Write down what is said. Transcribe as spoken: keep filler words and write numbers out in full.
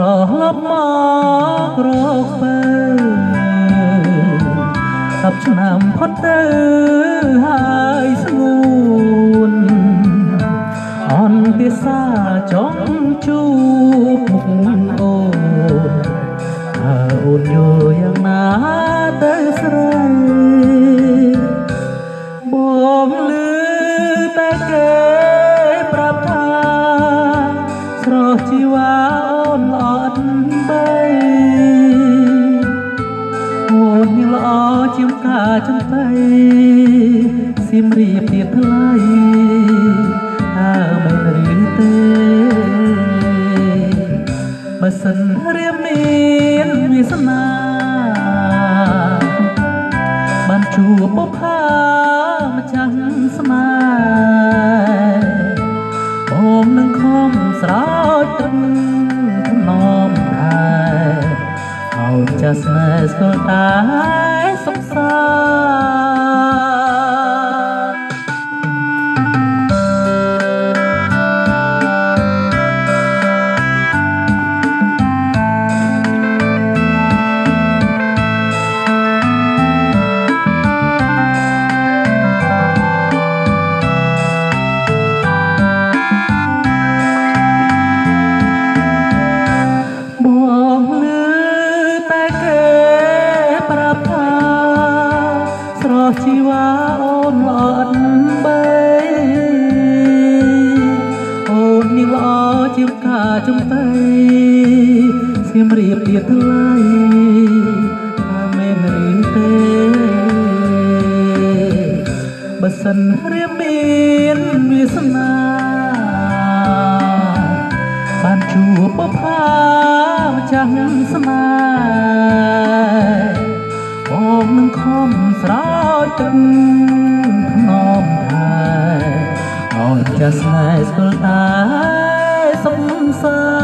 លប់មករកទៅសពឆ្នាំផុតទៅហើយស្ងួនអន់ភាសាចង់ជួបមុខអូនថាអូនយល់យ៉ាងណាទៅស្រីបងលឺតែគេប្រាប់ថាស្រស់ជីវ៉ាអូនអត់បីអូនยังល្អជាងកាចំបៃសៀមរាបទៀតថ្លៃអើមែនឬទេបើសិនរៀបមានវាសនាបានជួបបុប្ផាម្ចាស់ស្នេហ៍បងនឹងខំស្រោចទឹកថ្នមដែរឲ្យចាស់ស្នេហ៍ស្គាល់តែសុខសាជីវ៉ាអូនអត់បីអូននេះល្អជាងកាចំបៃសៀមរាបទៀតថ្លៃថាមែនឬទេបើសិនរៀបមានវាសនាបានជួបបុប្ផាម្ចាស់ស្នេហ៍បងនឹងខំស្រោចទឹកថ្នមដែរឲ្យចាស់ស្នេហ៍ស្គាល់តែសុខសា